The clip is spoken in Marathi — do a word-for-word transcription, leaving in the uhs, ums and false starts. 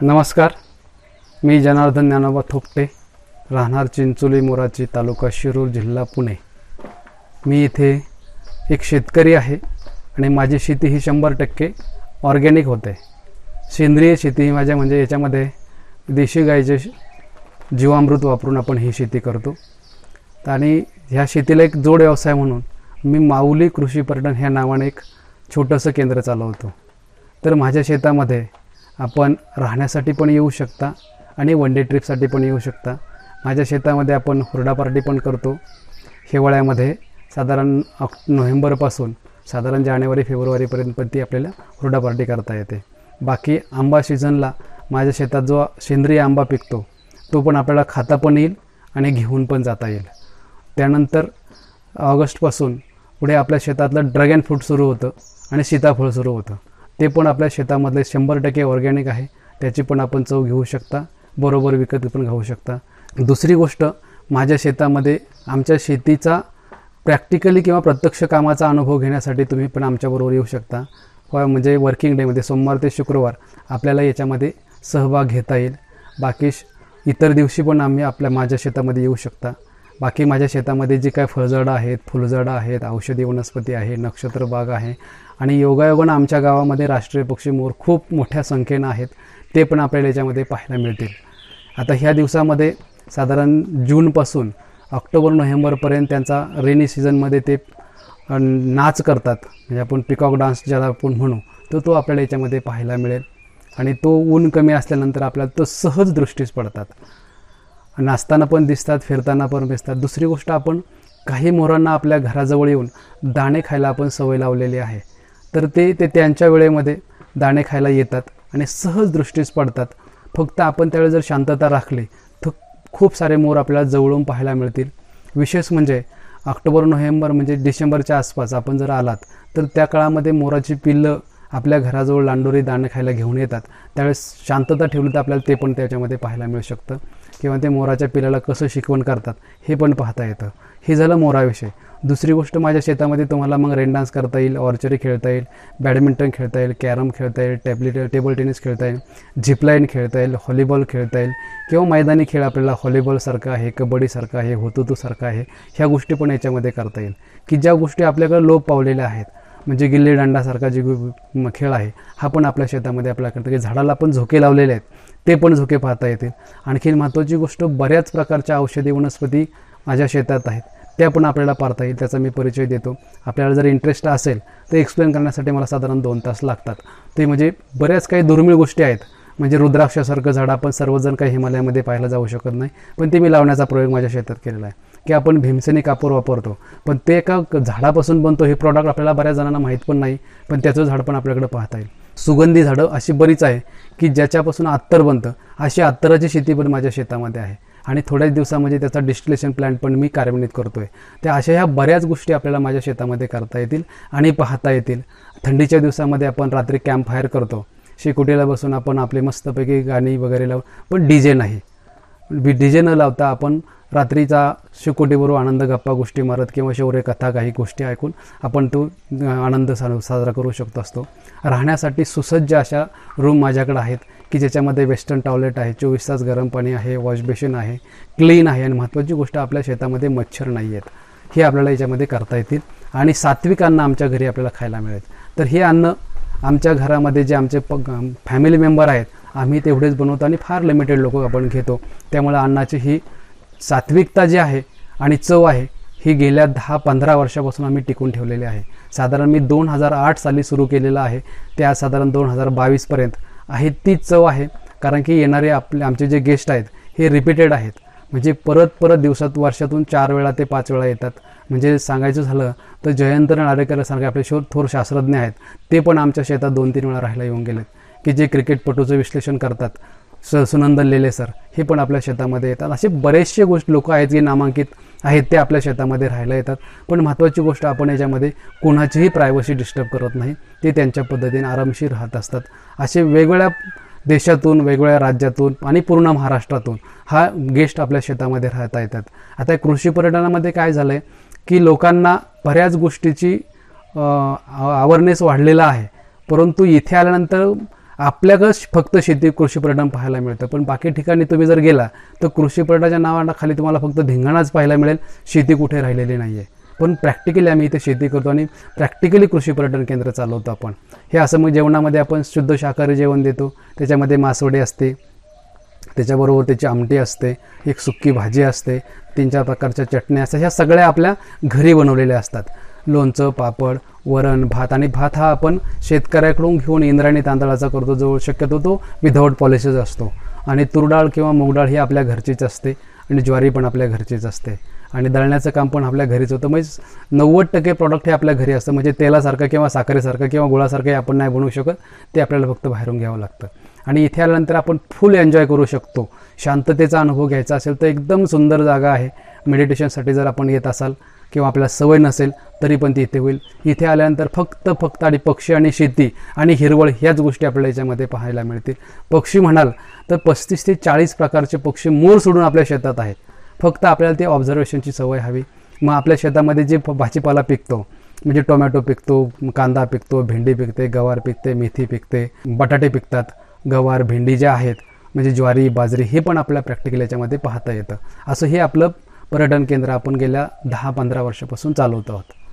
नमस्कार, मी जनार्दन ज्ञानोबा थोपटे, राहणार चिंचोली मोराची, तालुका शिरूर, जिल्हा पुणे। मी इथे एक शेतकरी आहे आणि माझी शेती ही शंभर टक्के ऑर्गॅनिक होते। सेंद्रिय शेती ही माझ्या म्हणजे याच्यामध्ये देशी गाईचे जीवामृत वापरून आपण ही शेती करतो आणि ह्या शेतीला एक जोड व्यवसाय म्हणून मी माऊली कृषी पर्यटन ह्या नावाने एक छोटंसं केंद्र चालवतो। तर माझ्या शेतामध्ये आपण राहण्यासाठी पण येऊ शकता आणि वन डे ट्रिपसाठी पण येऊ शकता। माझ्या शेतामध्ये आपण हुरडा पार्टी पण करतो। हिवाळ्यामध्ये साधारण नोव्हेंबरपासून साधारण जानेवारी फेब्रुवारीपर्यंत ती आपल्याला हुरडा पार्टी करता येते। बाकी आंबा सीझनला माझ्या शेतात जो सेंद्रिय आंबा पिकतो तो पण आपल्याला खाता पण येईल आणि घेऊन पण जाता येईल। त्यानंतर ऑगस्टपासून पुढे आपल्या शेतातलं ड्रॅगन फ्रूट सुरू होतं आणि सीताफळ सुरू होतं। ते पण आपल्या शेतामधले शंभर टक्के ऑर्गॅनिक आहे, त्याची पण आपण चव घेऊ शकता, बरोबर विकत पण घेऊ शकता। दुसरी गोष्ट, माझ्या शेतामध्ये आमच्या शेतीचा प्रॅक्टिकली किंवा प्रत्यक्ष कामाचा अनुभव घेण्यासाठी तुम्ही पण आमच्याबरोबर येऊ शकता। म्हणजे वर्किंग डेमध्ये सोमवार ते शुक्रवार आपल्याला याच्यामध्ये सहभाग घेता येईल। बाकी इतर दिवशी पण आम्ही आपल्या माझ्या शेतामध्ये येऊ शकता। बाकी माझ्या शेतामध्ये जी काय फळझाडं आहेत, फुलझाडं आहेत, औषधी वनस्पती आहे, नक्षत्र बाग आहे आणि योगायोगानं आमच्या गावामध्ये राष्ट्रीय पक्षी मोर खूप मोठ्या संख्येनं आहेत, ते पण आपल्याला याच्यामध्ये पाहायला मिळतील। आता ह्या दिवसामध्ये साधारण जूनपासून ऑक्टोबर नोव्हेंबरपर्यंत त्यांचा रेनी सीझनमध्ये ते नाच करतात, म्हणजे आपण पिकॉक डान्स ज्याला आपण म्हणू, तर तो आपल्याला याच्यामध्ये पाहायला मिळेल आणि तो ऊन कमी असल्यानंतर आपल्याला तो सहज दृष्टीस पडतात, नाचताना पण दिसतात, फिरताना पण दिसतात। दुसरी गोष्ट, आपण काही मोरांना आपल्या घराजवळ येऊन दाणे खायला आपण सवय लावलेली आहे, तर ते ते त्यांच्या वेळेमध्ये दाणे खायला येतात आणि सहज दृष्टीस पडतात। फक्त आपण त्यावेळी जर शांतता राखली तर खूप सारे मोर आपल्याला जवळून पाहायला मिळतील। विशेष म्हणजे ऑक्टोबर नोव्हेंबर म्हणजे डिसेंबरच्या आसपास आपण जर आलात तर त्या काळामध्ये मोराची पिल्लं आपल्या घराजवळ लांडोरी दाणे खायला घेऊन येतात। त्यावेळेस शांतता ठेवली तर आपल्याला ते पण त्याच्यामध्ये पाहायला मिळू शकतं किंवा ते मोराच्या पिल्लाला कसं शिकवण करतात हे पण पाहता येतं। हे झालं मोराविषयी। दुसरी गोष्ट, माझ्या शेतामध्ये तुम्हाला मग रेन डान्स करता येईल, ऑर्चरी खेळता येईल, बॅडमिंटन खेळता येईल, कॅरम खेळता येईल, टॅबलेट टेबल टेनिस खेळता येईल, झिपलाईन खेळता येईल, व्हॉलीबॉल खेळता येईल किंवा मैदानी खेळ आपल्याला व्हॉलीबॉलसारखं आहे, कबड्डीसारखं आहे, हुतुतूसारखं आहे, ह्या गोष्टी पण याच्यामध्ये करता येईल। की ज्या गोष्टी आपल्याकडे लोप पावलेल्या आहेत, म्हणजे गिल्ली दंडासारखा जे खेळ आहे हा पण आपल्या शेतामध्ये आपल्याला करता येईल। झाडाला पण झोके लावलेले आहेत, ते पण झोके पाहता येतील। आणखी महत्त्वाची गोष्ट, बऱ्याच प्रकारच्या औषधी वनस्पती माझ्या शेतात आहेत, त्या पण आपल्याला पाहता येईल, त्याचा मी परिचय देतो। आपल्याला जर इंटरेस्ट असेल तर एक्सप्लेन करण्यासाठी मला साधारण दोन तास लागतात। ते म्हणजे बऱ्याच काही दुर्मिळ गोष्टी आहेत, म्हणजे रुद्राक्षासारखं झाड आपण सर्वजण काही हिमालयामध्ये पाहायला जाऊ शकत नाही, पण ते मी लावण्याचा प्रयोग माझ्या शेतात केलेला आहे। की आपण भीमसेनी कापूर वापरतो, पण ते एका झाडापासून बनतो, हे प्रॉडक्ट आपल्याला बऱ्याच जणांना माहीत पण नाही, पण त्याचं झाड पण आपल्याकडे पाहता येईल। सुगंधी झाडं अशी बरीच आहे की ज्याच्यापासून अत्तर बनतं, अशी अत्तराची शेती पण माझ्या शेतामध्ये आहे आणि थोड्याच दिवसामध्ये त्याचा डिस्टिलेशन प्लांट पण मी कार्यान्वित करतो आहे। त्या अशा ह्या बऱ्याच गोष्टी आपल्याला माझ्या शेतामध्ये करता येतील आणि पाहता येतील। थंडीच्या दिवसामध्ये आपण रात्री कॅम्प फायर करतो, शेकोटीला बसून आपण आपले मस्तपैकी गाणी वगैरे लावून, पण डी जे नाही, डी जे न लावता आपण रात्रीचा शेकोटीबरोबर आनंद गप्पा गोष्टी मारत किंवा शौर्य कथा काही गोष्टी ऐकून आपण तो आनंद साजरा करू शकतो असतो। राहण्यासाठी सुसज्ज अशा रूम माझ्याकडे आहेत की ज्याच्यामध्ये वेस्टर्न टॉयलेट आहे, चोवीस तास गरम पाणी आहे, वॉश बेसिन आहे, क्लीन आहे आणि महत्त्वाची गोष्ट, आपल्या शेतामध्ये मच्छर नाही आहेत, हे आपल्याला याच्यामध्ये करता येतील आणि सात्विक अन्न आमच्या घरी आपल्याला खायला मिळेल। तर हे अन्न आमच्या घरामध्ये जे आमचे प फॅमिली मेंबर आहेत आम्ही तेवढेच बनवतो आणि फार लिमिटेड लोक आपण घेतो, त्यामुळे अन्नाची ही सात्विकता जी आहे आणि चव आहे ही गेल्या दहा पंधरा वर्षापासून आम्ही टिकून ठेवलेली आहे। साधारण मी दोन हजार आठ साली सुरू केलेलं आहे, ते आज साधारण दोन हजार बावीसपर्यंत आहे तीच चव आहे। कारण की येणारे आपले आमचे जे गेस्ट आहेत हे रिपीटेड आहेत, म्हणजे परत परत दिवसात वर्षातून चार वेळा ते पाच वेळा येतात। म्हणजे सांगायचं झालं तर जयंत नार्वेकरसारखे आपले शोध थोर शास्त्रज्ञ आहेत, ते पण आमच्या शेतात दोन तीन वेळा राहायला येऊन गेलेत, की जे क्रिकेटपटूचं विश्लेषण करतात, स सुनंदन लेले सर हे पण आपल्या शेतामध्ये येतात। असे बरेचसे गोष्ट लोक आहेत जे नामांकित आहेत, ते आपल्या शेतामध्ये राहायला येतात। पण महत्त्वाची गोष्ट, आपण याच्यामध्ये कोणाचीही प्रायव्हसी डिस्टर्ब करत नाही, ते त्यांच्या पद्धतीने आरामशीर राहत असतात। असे वेगवेगळ्या देशातून, वेगवेगळ्या राज्यातून आणि पूर्ण महाराष्ट्रातून हा गेस्ट आपल्या शेतामध्ये राहता येतात। आता कृषी पर्यटनामध्ये काय झालं आहे की लोकांना बऱ्याच गोष्टीची अवेअरनेस वाढलेला आहे, परंतु इथे आल्यानंतर आपल्याकडं फक्त शेती कृषी पर्यटन पाहायला मिळतं, पण बाकी ठिकाणी तुम्ही जर गेला तर कृषी पर्यटनाच्या नावाखाली तुम्हाला फक्त धिंगाणाच पाहायला मिळेल, शेती कुठे राहिलेली नाही आहे. पण प्रॅक्टिकली आम्ही इथे शेती करतो आणि प्रॅक्टिकली कृषी पर्यटन केंद्र चालवतो आपण. हे असं मग जेवणामध्ये आपण शुद्ध शाकाहारी जेवण देतो, त्याच्यामध्ये मासवडी असते, त्याच्याबरोबर त्याची आमटी असते, एक सुक्की भाजी असते, तीन चार प्रकारच्या चटण्या असतात. ह्या सगळ्या आपल्या घरी बनवलेल्या असतात. लोणचं, पापड, वरण, भात. आणि भात हा आपण शेतकऱ्याकडून घेऊन इंद्रायणी तांदळाचा करतो, जो शक्यतो तो विदाऊट पॉलिशच असतो. आणि तुरडाळ किंवा मूगडाळ ही आपल्या घरचीच असते आणि ज्वारी पण आपल्या घरचीच असते. आणि दळण्याचं काम पण आपल्या घरीच होतं. म्हणजे नव्वद टक्के प्रॉडक्ट हे आपल्या घरी असतं. म्हणजे तेलासारखं किंवा साखरेसारखं किंवा गुळासारखं हे आपण नाही बनवू शकत, ते आपल्याला फक्त बाहेरून घ्यावं लागतं. आणि इथे आल्यानंतर आपण फुल एन्जॉय करू शकतो. शांततेचा अनुभव घ्यायचा असेल तर एकदम सुंदर जागा आहे. मेडिटेशनसाठी जर आपण येत असाल किंवा आपल्याला सवय नसेल तरी पण ती इथे होईल. इथे आल्यानंतर फक्त फक्त आणि पक्षी आणि शेती आणि हिरवळ ह्याच गोष्टी आपल्याला याच्यामध्ये पाहायला मिळतील. पक्षी म्हणाल तर पस्तीस ते चाळीस प्रकारचे पक्षी मूळ सोडून आपल्या शेतात आहेत. फक्त आपल्याला ते ऑब्झर्वेशनची सवय हवी. मग आपल्या शेतामध्ये जे भाजीपाला पिकतो, म्हणजे टोमॅटो पिकतो, कांदा पिकतो, भेंडी पिकते, गवार पिकते, मेथी पिकते, बटाटे पिकतात, गवार, भेंडी ज्या आहेत, म्हणजे ज्वारी, बाजरी, हे पण आपल्या प्रॅक्टिकल याच्यामध्ये पाहता येतं. असं हे आपलं पर्यटन केंद्र आपण गेल्या दहा पंधरा वर्षापासून चालवत आहोत.